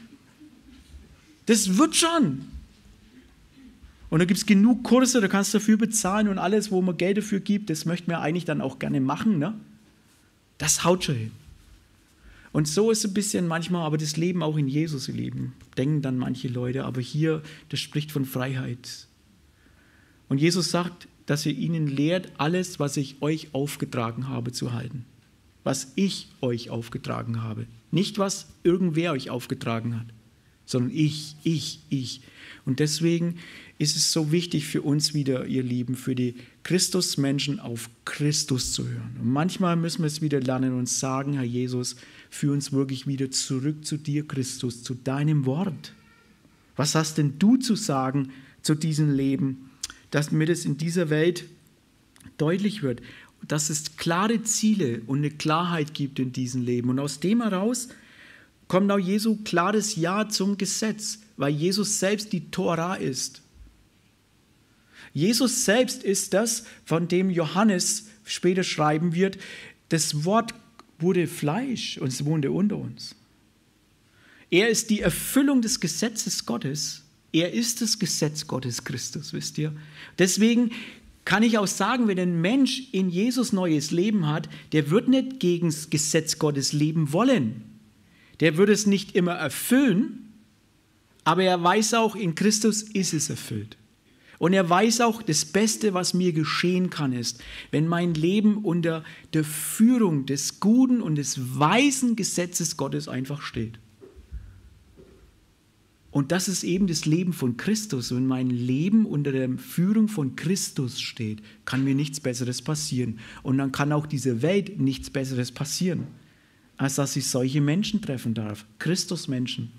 das wird schon. Und da gibt es genug Kurse, da kannst du dafür bezahlen und alles, wo man Geld dafür gibt, das möchten wir eigentlich dann auch gerne machen. Ne? Das haut schon hin. Und so ist es ein bisschen manchmal, aber das Leben auch in Jesus, ihr Lieben, denken dann manche Leute, aber hier, das spricht von Freiheit. Und Jesus sagt, dass ihr ihnen lehrt, alles, was ich euch aufgetragen habe, zu halten. Was ich euch aufgetragen habe. Nicht, was irgendwer euch aufgetragen hat, sondern ich, ich, ich. Und deswegen ist es so wichtig für uns wieder, ihr Lieben, für die Christusmenschen auf Christus zu hören. Und manchmal müssen wir es wieder lernen und sagen, Herr Jesus, führ uns wirklich wieder zurück zu dir, Christus, zu deinem Wort. Was hast denn du zu sagen zu diesem Leben? Dass mir das in dieser Welt deutlich wird, dass es klare Ziele und eine Klarheit gibt in diesem Leben. Und aus dem heraus kommt auch Jesu klares Ja zum Gesetz, weil Jesus selbst die Tora ist. Jesus selbst ist das, von dem Johannes später schreiben wird, das Wort wurde Fleisch und es wohnte unter uns. Er ist die Erfüllung des Gesetzes Gottes. Er ist das Gesetz Gottes, Christus, wisst ihr. Deswegen kann ich auch sagen, wenn ein Mensch in Jesus neues Leben hat, der wird nicht gegen das Gesetz Gottes leben wollen. Der wird es nicht immer erfüllen, aber er weiß auch, in Christus ist es erfüllt. Und er weiß auch, das Beste, was mir geschehen kann, ist, wenn mein Leben unter der Führung des guten und des weisen Gesetzes Gottes einfach steht. Und das ist eben das Leben von Christus. Wenn mein Leben unter der Führung von Christus steht, kann mir nichts Besseres passieren. Und dann kann auch dieser Welt nichts Besseres passieren, als dass ich solche Menschen treffen darf. Christusmenschen.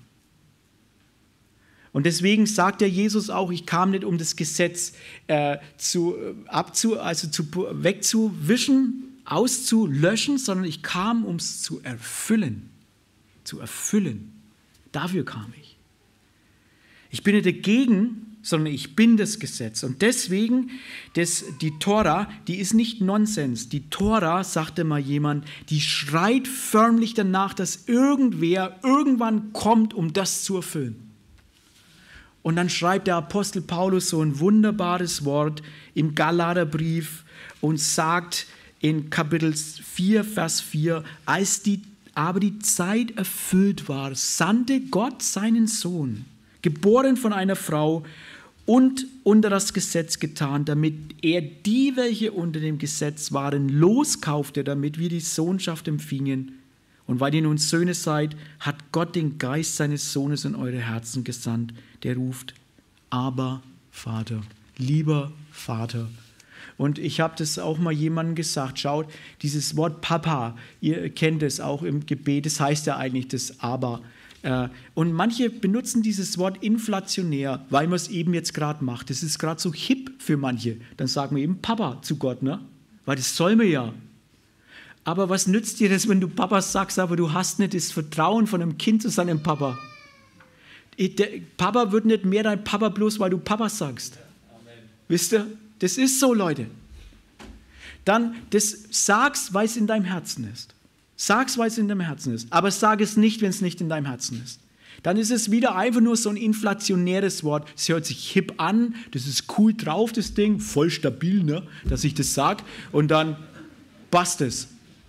Und deswegen sagt der Jesus auch, ich kam nicht, um das Gesetz äh, zu, abzu, also zu, wegzuwischen, auszulöschen, sondern ich kam, um es zu erfüllen. Zu erfüllen. Dafür kam ich. Ich bin nicht dagegen, sondern ich bin das Gesetz. Und deswegen, das, die Tora, die ist nicht Nonsens. Die Tora, sagte mal jemand, die schreit förmlich danach, dass irgendwer irgendwann kommt, um das zu erfüllen. Und dann schreibt der Apostel Paulus so ein wunderbares Wort im Galaterbrief und sagt in Kapitel vier, Vers vier, als die, aber die Zeit erfüllt war, sandte Gott seinen Sohn, geboren von einer Frau und unter das Gesetz getan, damit er die, welche unter dem Gesetz waren, loskaufte, damit wir die Sohnschaft empfingen. Und weil ihr nun Söhne seid, hat Gott den Geist seines Sohnes in eure Herzen gesandt, der ruft, aber Vater, lieber Vater. Und ich habe das auch mal jemandem gesagt, schaut, dieses Wort Papa, ihr kennt es auch im Gebet, das heißt ja eigentlich das aber. Und manche benutzen dieses Wort inflationär, weil man es eben jetzt gerade macht. Das ist gerade so hip für manche. Dann sagen wir eben Papa zu Gott, ne? Weil das soll man ja. Aber was nützt dir das, wenn du Papa sagst, aber du hast nicht das Vertrauen von einem Kind zu seinem Papa? Der Papa wird nicht mehr dein Papa bloß, weil du Papa sagst. Amen. Wisst ihr? Das ist so, Leute. Dann das sagst, weil es in deinem Herzen ist. Sag's, weil es in deinem Herzen ist. Aber sag es nicht, wenn es nicht in deinem Herzen ist. Dann ist es wieder einfach nur so ein inflationäres Wort. Es hört sich hip an, das ist cool drauf, das Ding, voll stabil, ne, dass ich das sage. Und dann passt es.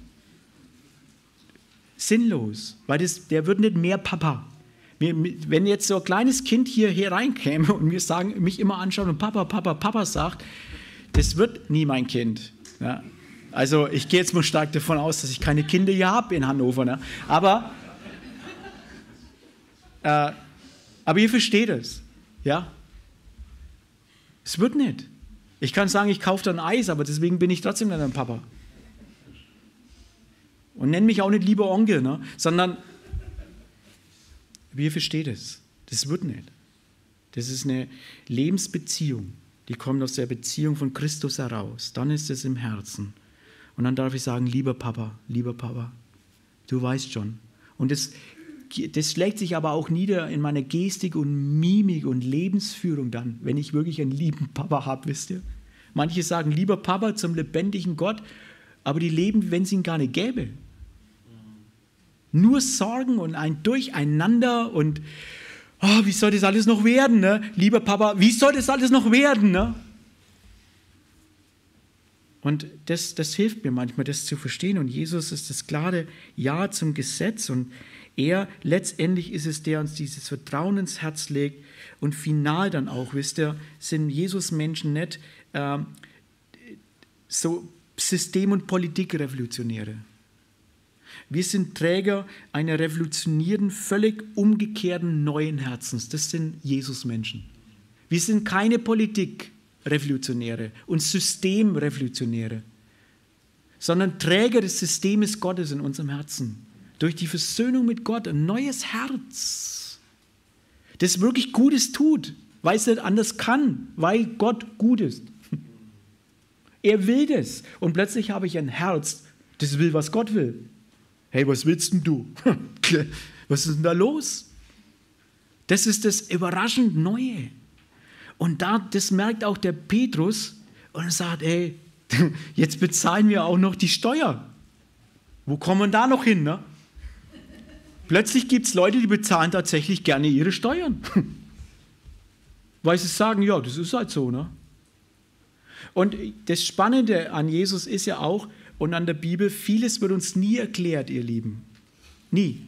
Sinnlos, weil das, der wird nicht mehr Papa. Wenn jetzt so ein kleines Kind hier, hier reinkäme und mir sagen, mich immer anschaut und Papa, Papa, Papa sagt, das wird nie mein Kind. Ja. Also ich gehe jetzt mal stark davon aus, dass ich keine Kinder hier habe in Hannover. Ne? Aber, äh, aber ihr versteht es. Ja? Es wird nicht. Ich kann sagen, ich kaufe dann Eis, aber deswegen bin ich trotzdem dann ein Papa. Und nenn mich auch nicht lieber Onkel, ne? Sondern, wie ihr versteht es, das wird nicht. Das ist eine Lebensbeziehung, die kommt aus der Beziehung von Christus heraus. Dann ist es im Herzen. Und dann darf ich sagen, lieber Papa, lieber Papa, du weißt schon. Und das, das schlägt sich aber auch nieder in meiner Gestik und Mimik und Lebensführung dann, wenn ich wirklich einen lieben Papa habe, wisst ihr. Manche sagen, lieber Papa zum lebendigen Gott, aber die leben, wenn es ihn gar nicht gäbe. Nur Sorgen und ein Durcheinander und oh, wie soll das alles noch werden, ne? Lieber Papa, wie soll das alles noch werden, ne? Und das, das hilft mir manchmal, das zu verstehen. Und Jesus ist das klare Ja zum Gesetz. Und er, letztendlich ist es, der uns dieses Vertrauen ins Herz legt. Und final dann auch, wisst ihr, sind Jesus-Menschen nicht äh, so System- und Politikrevolutionäre. Wir sind Träger einer revolutionierenden, völlig umgekehrten neuen Herzens. Das sind Jesus-Menschen. Wir sind keine Politikrevolutionäre und Systemrevolutionäre, sondern Träger des Systems Gottes in unserem Herzen. Durch die Versöhnung mit Gott ein neues Herz, das wirklich Gutes tut, weil es nicht anders kann, weil Gott gut ist. Er will das. Und plötzlich habe ich ein Herz, das will, was Gott will. Hey, was willst denn du? Was ist denn da los? Das ist das überraschend Neue. Und da, das merkt auch der Petrus und er sagt, hey, jetzt bezahlen wir auch noch die Steuer. Wo kommen wir da noch hin? Ne? Plötzlich gibt es Leute, die bezahlen tatsächlich gerne ihre Steuern. Weil sie sagen, ja, das ist halt so. Ne? Und das Spannende an Jesus ist ja auch, und an der Bibel, vieles wird uns nie erklärt, ihr Lieben. Nie.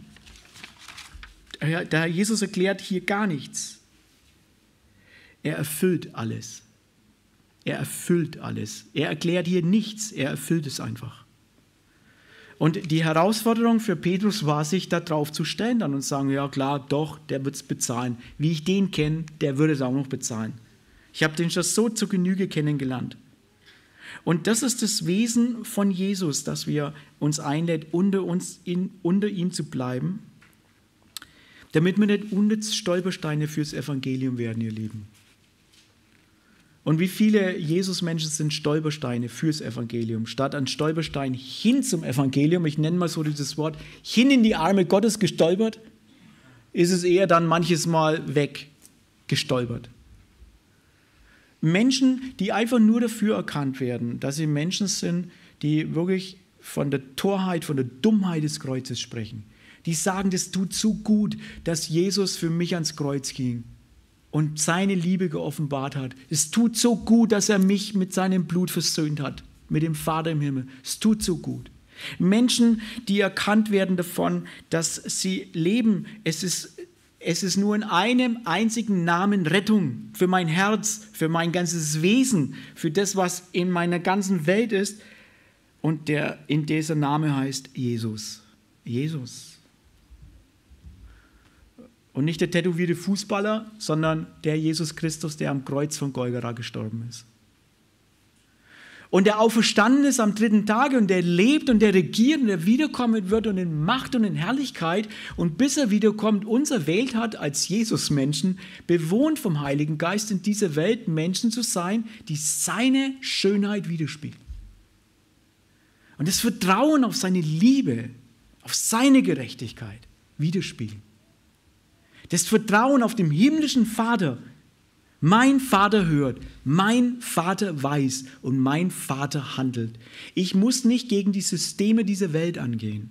Der Jesus erklärt hier gar nichts. Er erfüllt alles. Er erfüllt alles. Er erklärt hier nichts, er erfüllt es einfach. Und die Herausforderung für Petrus war, sich darauf zu stellen dann und sagen, ja klar, doch, der wird es bezahlen. Wie ich den kenne, der würde es auch noch bezahlen. Ich habe den schon so zur Genüge kennengelernt. Und das ist das Wesen von Jesus, dass wir uns einlädt, unter, uns in, unter ihm zu bleiben, damit wir nicht unnütz Stolpersteine fürs Evangelium werden, ihr Lieben. Und wie viele Jesus-Menschen sind Stolpersteine fürs Evangelium? Statt ein Stolperstein hin zum Evangelium, ich nenne mal so dieses Wort, hin in die Arme Gottes gestolpert, ist es eher dann manches Mal weg gestolpert. Menschen, die einfach nur dafür erkannt werden, dass sie Menschen sind, die wirklich von der Torheit, von der Dummheit des Kreuzes sprechen. Die sagen, das tut so gut, dass Jesus für mich ans Kreuz ging und seine Liebe geoffenbart hat. Es tut so gut, dass er mich mit seinem Blut versöhnt hat, mit dem Vater im Himmel. Es tut so gut. Menschen, die erkannt werden davon, dass sie leben. Es ist, es ist nur in einem einzigen Namen Rettung für mein Herz, für mein ganzes Wesen, für das, was in meiner ganzen Welt ist. Und der in dieser Name heißt Jesus. Jesus. Und nicht der tätowierte Fußballer, sondern der Jesus Christus, der am Kreuz von Golgatha gestorben ist. Und der auferstanden ist am dritten Tage und der lebt und der regiert und der wiederkommen wird und in Macht und in Herrlichkeit. Und bis er wiederkommt, uns erwählt hat, als Jesus-Menschen, bewohnt vom Heiligen Geist in dieser Welt, Menschen zu sein, die seine Schönheit widerspiegeln. Und das Vertrauen auf seine Liebe, auf seine Gerechtigkeit widerspiegeln. Das Vertrauen auf den himmlischen Vater. Mein Vater hört, mein Vater weiß und mein Vater handelt. Ich muss nicht gegen die Systeme dieser Welt angehen,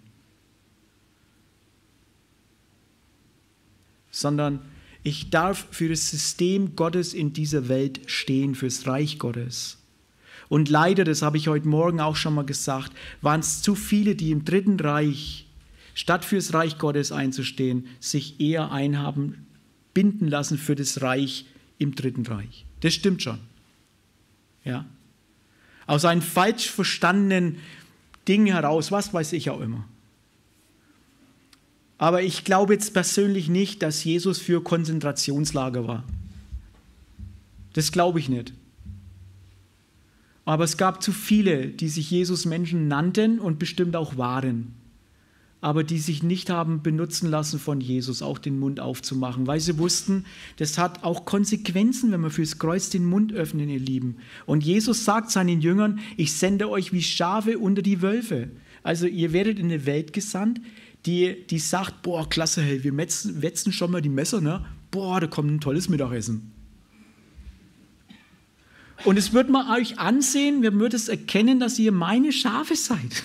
sondern ich darf für das System Gottes in dieser Welt stehen, fürs Reich Gottes. Und leider, das habe ich heute Morgen auch schon mal gesagt, waren es zu viele, die im Dritten Reich statt fürs Reich Gottes einzustehen, sich eher einhaben, binden lassen für das Reich im Dritten Reich. Das stimmt schon. Ja. Aus einem falsch verstandenen Ding heraus, was weiß ich auch immer. Aber ich glaube jetzt persönlich nicht, dass Jesus für Konzentrationslager war. Das glaube ich nicht. Aber es gab zu viele, die sich Jesus Menschen nannten und bestimmt auch waren, aber die sich nicht haben benutzen lassen von Jesus, auch den Mund aufzumachen, weil sie wussten, das hat auch Konsequenzen, wenn wir fürs Kreuz den Mund öffnen, ihr Lieben. Und Jesus sagt seinen Jüngern, ich sende euch wie Schafe unter die Wölfe. Also ihr werdet in eine Welt gesandt, die, die sagt, boah, klasse, hey, wir metzen, wetzen schon mal die Messer, ne? Boah, da kommt ein tolles Mittagessen. Und es wird man euch ansehen, wir würden es erkennen, dass ihr meine Schafe seid.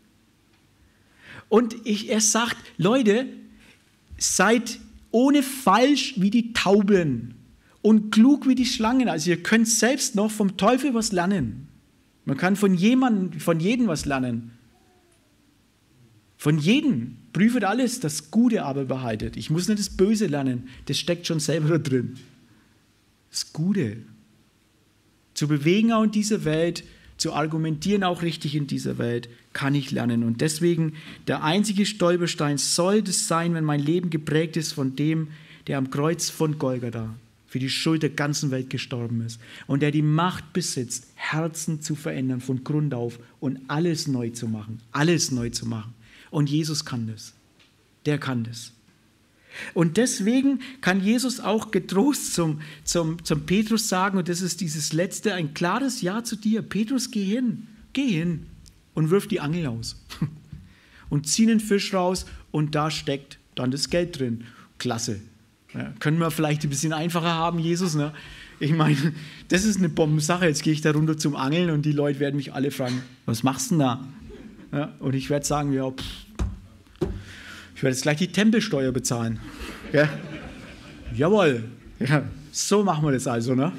Und ich, er sagt, Leute, seid ohne falsch wie die Tauben und klug wie die Schlangen. Also ihr könnt selbst noch vom Teufel was lernen. Man kann von jemandem, von jedem was lernen. Von jedem. Prüft alles, das Gute aber behaltet. Ich muss nicht das Böse lernen, das steckt schon selber da drin. Das Gute. Zu bewegen auch in dieser Welt, zu argumentieren auch richtig in dieser Welt, kann ich lernen. Und deswegen, der einzige Stolperstein soll das sein, wenn mein Leben geprägt ist von dem, der am Kreuz von Golgatha für die Schuld der ganzen Welt gestorben ist und der die Macht besitzt, Herzen zu verändern von Grund auf und alles neu zu machen. Alles neu zu machen. Und Jesus kann das. Der kann das. Und deswegen kann Jesus auch getrost zum, zum, zum Petrus sagen, und das ist dieses letzte, ein klares Ja zu dir. Petrus, geh hin, geh hin und wirf die Angel aus. Und zieh den Fisch raus und da steckt dann das Geld drin. Klasse. Ja, können wir vielleicht ein bisschen einfacher haben, Jesus, ne? Ich meine, das ist eine Bombensache. Jetzt gehe ich da runter zum Angeln und die Leute werden mich alle fragen, was machst du denn da? Ja, und ich werde sagen, ja, pff, ich werde jetzt gleich die Tempelsteuer bezahlen. Ja? Jawohl. Ja, so machen wir das also, ne?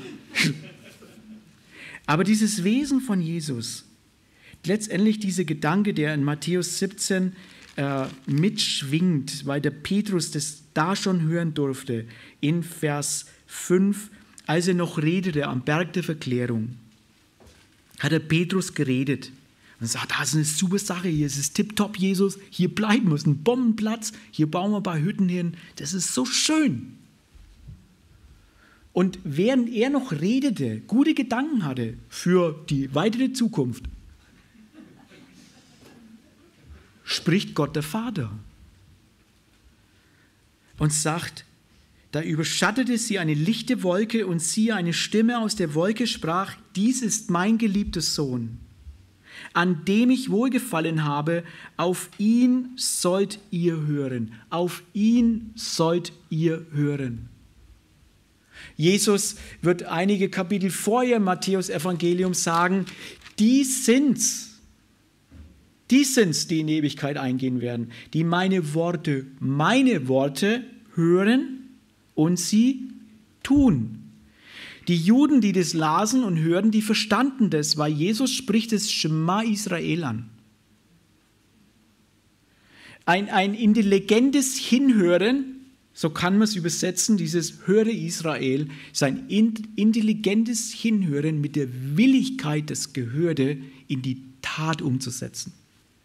Aber dieses Wesen von Jesus, letztendlich dieser Gedanke, der in Matthäus siebzehn äh, mitschwingt, weil der Petrus das da schon hören durfte, in Vers fünf, als er noch redete am Berg der Verklärung, hat der Petrus geredet. Und sagt, das ist eine super Sache, hier ist es tipptopp, Jesus, hier bleiben wir, es ist ein Bombenplatz, hier bauen wir ein paar Hütten hin, das ist so schön. Und während er noch redete, gute Gedanken hatte für die weitere Zukunft, spricht Gott der Vater und sagt, da überschattete sie eine lichte Wolke und siehe, eine Stimme aus der Wolke sprach, dies ist mein geliebter Sohn, an dem ich wohlgefallen habe, auf ihn sollt ihr hören, auf ihn sollt ihr hören. Jesus wird einige Kapitel vorher im Matthäus-Evangelium sagen, die sind's, die sind's, die in die Ewigkeit eingehen werden, die meine Worte, meine Worte hören und sie tun. Die Juden, die das lasen und hörten, die verstanden das, weil Jesus spricht das Schema Israel an. Ein, ein intelligentes Hinhören, so kann man es übersetzen, dieses Höre Israel, ist ein intelligentes Hinhören mit der Willigkeit, das Gehörte in die Tat umzusetzen.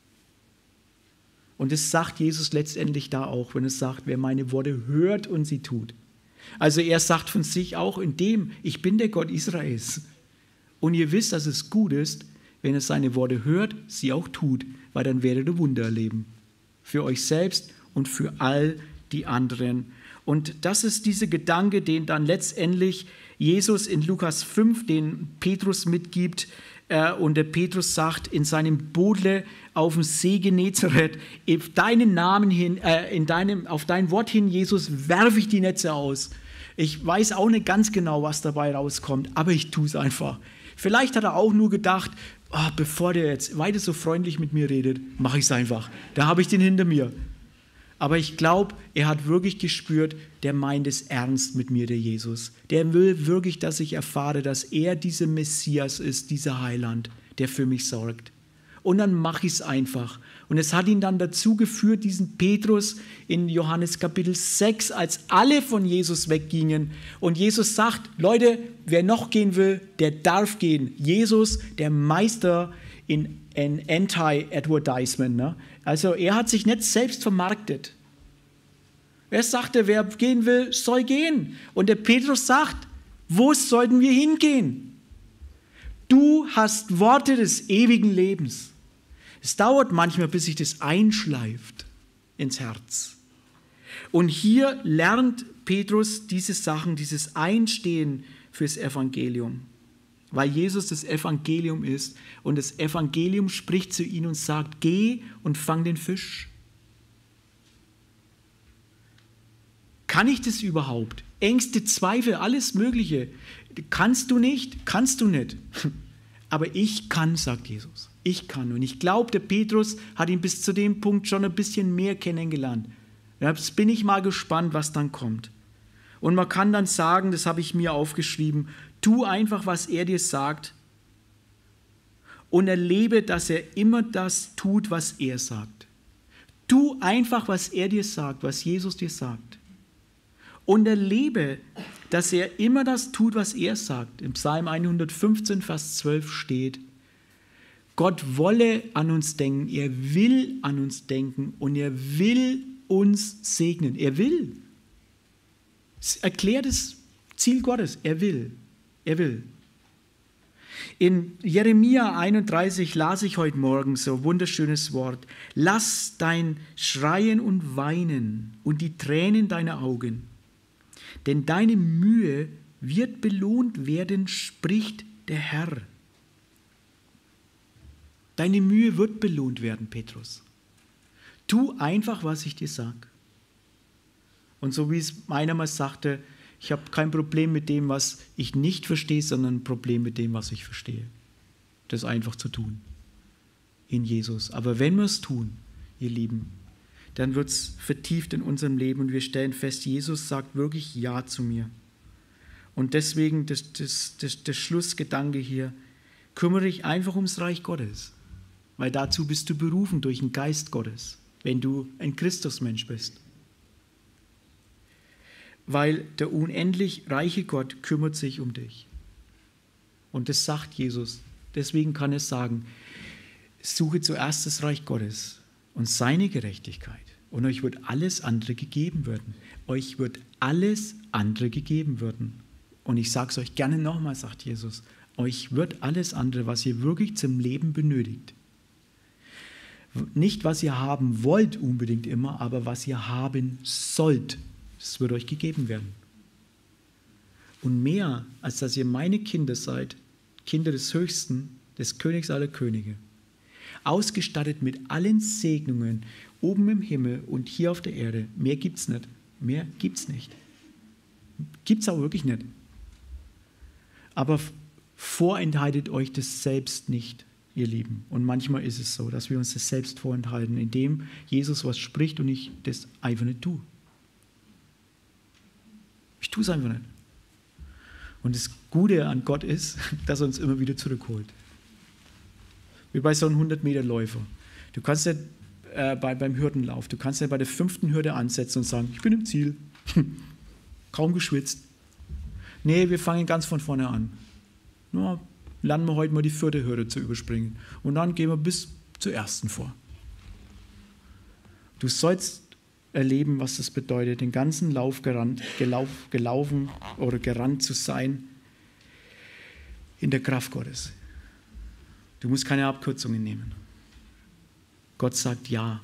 Und das sagt Jesus letztendlich da auch, wenn er sagt, wer meine Worte hört und sie tut. Also er sagt von sich auch in dem, ich bin der Gott Israels. Und ihr wisst, dass es gut ist, wenn ihr seine Worte hört, sie auch tut, weil dann werdet ihr Wunder erleben. Für euch selbst und für all die anderen. Und das ist dieser Gedanke, den dann letztendlich Jesus in Lukas fünf, den Petrus mitgibt. Äh, und der Petrus sagt in seinem Boot auf dem See Genezareth, auf deinen Namen hin, äh, in deinem, auf dein Wort hin, Jesus, werfe ich die Netze aus. Ich weiß auch nicht ganz genau, was dabei rauskommt, aber ich tue es einfach. Vielleicht hat er auch nur gedacht, oh, bevor der jetzt weiter so freundlich mit mir redet, mache ich es einfach. Da habe ich den hinter mir. Aber ich glaube, er hat wirklich gespürt, der meint es ernst mit mir, der Jesus. Der will wirklich, dass ich erfahre, dass er dieser Messias ist, dieser Heiland, der für mich sorgt. Und dann mache ich es einfach. Und es hat ihn dann dazu geführt, diesen Petrus in Johannes Kapitel sechs, als alle von Jesus weggingen. Und Jesus sagt, Leute, wer noch gehen will, der darf gehen. Jesus, der Meister in, in Anti-Advertisement. Ne? Also er hat sich nicht selbst vermarktet. Er sagte, wer gehen will, soll gehen. Und der Petrus sagt, wo sollten wir hingehen? Du hast Worte des ewigen Lebens. Es dauert manchmal, bis sich das einschleift ins Herz. Und hier lernt Petrus diese Sachen, dieses Einstehen fürs Evangelium. Weil Jesus das Evangelium ist und das Evangelium spricht zu ihm und sagt, geh und fang den Fisch. Kann ich das überhaupt? Ängste, Zweifel, alles Mögliche. Kannst du nicht? Kannst du nicht. Aber ich kann, sagt Jesus. Ich kann. Und ich glaube, der Petrus hat ihn bis zu dem Punkt schon ein bisschen mehr kennengelernt. Jetzt bin ich mal gespannt, was dann kommt. Und man kann dann sagen, das habe ich mir aufgeschrieben, tu einfach, was er dir sagt und erlebe, dass er immer das tut, was er sagt. Tu einfach, was er dir sagt, was Jesus dir sagt. Und erlebe, dass er immer das tut, was er sagt. Im Psalm hundertfünfzehn, Vers zwölf steht, Gott wolle an uns denken, er will an uns denken und er will uns segnen. Er will. Erklärt das Ziel Gottes. Er will. Er will. In Jeremia einunddreißig las ich heute Morgen so ein wunderschönes Wort. Lass dein Schreien und Weinen und die Tränen deiner Augen, denn deine Mühe wird belohnt werden, spricht der Herr. Deine Mühe wird belohnt werden, Petrus. Tu einfach, was ich dir sage. Und so wie es einer mal sagte, ich habe kein Problem mit dem, was ich nicht verstehe, sondern ein Problem mit dem, was ich verstehe. Das einfach zu tun. In Jesus. Aber wenn wir es tun, ihr Lieben, dann wird es vertieft in unserem Leben und wir stellen fest, Jesus sagt wirklich Ja zu mir. Und deswegen das, das, das, der Schlussgedanke hier, kümmere dich einfach ums Reich Gottes. Weil dazu bist du berufen durch den Geist Gottes, wenn du ein Christusmensch bist. Weil der unendlich reiche Gott kümmert sich um dich. Und das sagt Jesus. Deswegen kann es sagen, suche zuerst das Reich Gottes und seine Gerechtigkeit. Und euch wird alles andere gegeben werden. Euch wird alles andere gegeben werden. Und ich sage es euch gerne nochmal, sagt Jesus, euch wird alles andere, was ihr wirklich zum Leben benötigt. Nicht, was ihr haben wollt unbedingt immer, aber was ihr haben sollt, das wird euch gegeben werden. Und mehr, als dass ihr meine Kinder seid, Kinder des Höchsten, des Königs aller Könige, ausgestattet mit allen Segnungen oben im Himmel und hier auf der Erde. Mehr gibt es nicht. Mehr gibt es nicht. Gibt es auch wirklich nicht. Aber vorenthaltet euch das selbst nicht, ihr Lieben. Und manchmal ist es so, dass wir uns das selbst vorenthalten, indem Jesus was spricht und ich das einfach nicht tue. Ich tue es einfach nicht. Und das Gute an Gott ist, dass er uns immer wieder zurückholt. Wie bei so einem hundert-Meter-Läufer. Du kannst ja äh, bei, beim Hürdenlauf, du kannst ja bei der fünften Hürde ansetzen und sagen, ich bin im Ziel. Kaum geschwitzt. Nee, wir fangen ganz von vorne an. Ja, lernen wir heute mal die vierte Hürde zu überspringen. Und dann gehen wir bis zur ersten vor. Du sollst erleben, was das bedeutet, den ganzen Lauf gerannt, gelauf, gelaufen oder gerannt zu sein in der Kraft Gottes. Du musst keine Abkürzungen nehmen. Gott sagt ja.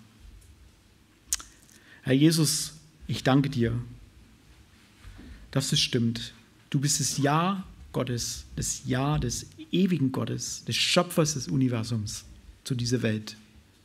Herr Jesus, ich danke dir, dass es stimmt. Du bist das Ja Gottes, das Ja des ewigen Gottes, des Schöpfers des Universums zu dieser Welt.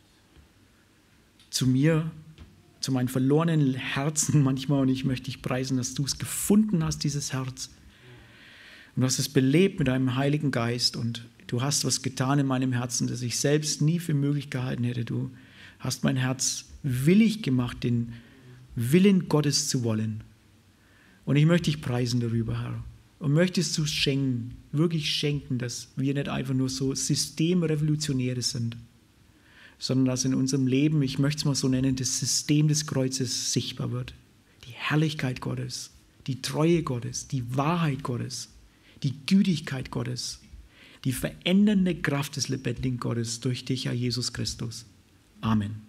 Zu mir, zu meinen verlorenen Herzen manchmal, und ich möchte dich preisen, dass du es gefunden hast, dieses Herz. Und du hast es belebt mit deinem Heiligen Geist und du hast was getan in meinem Herzen, das ich selbst nie für möglich gehalten hätte. Du hast mein Herz willig gemacht, den Willen Gottes zu wollen. Und ich möchte dich preisen darüber, Herr. Und möchtest du schenken, wirklich schenken, dass wir nicht einfach nur so Systemrevolutionäre sind, sondern dass in unserem Leben, ich möchte es mal so nennen, das System des Kreuzes sichtbar wird. Die Herrlichkeit Gottes, die Treue Gottes, die Wahrheit Gottes, die Gütigkeit Gottes, die verändernde Kraft des lebendigen Gottes durch dich, Herr Jesus Christus. Amen.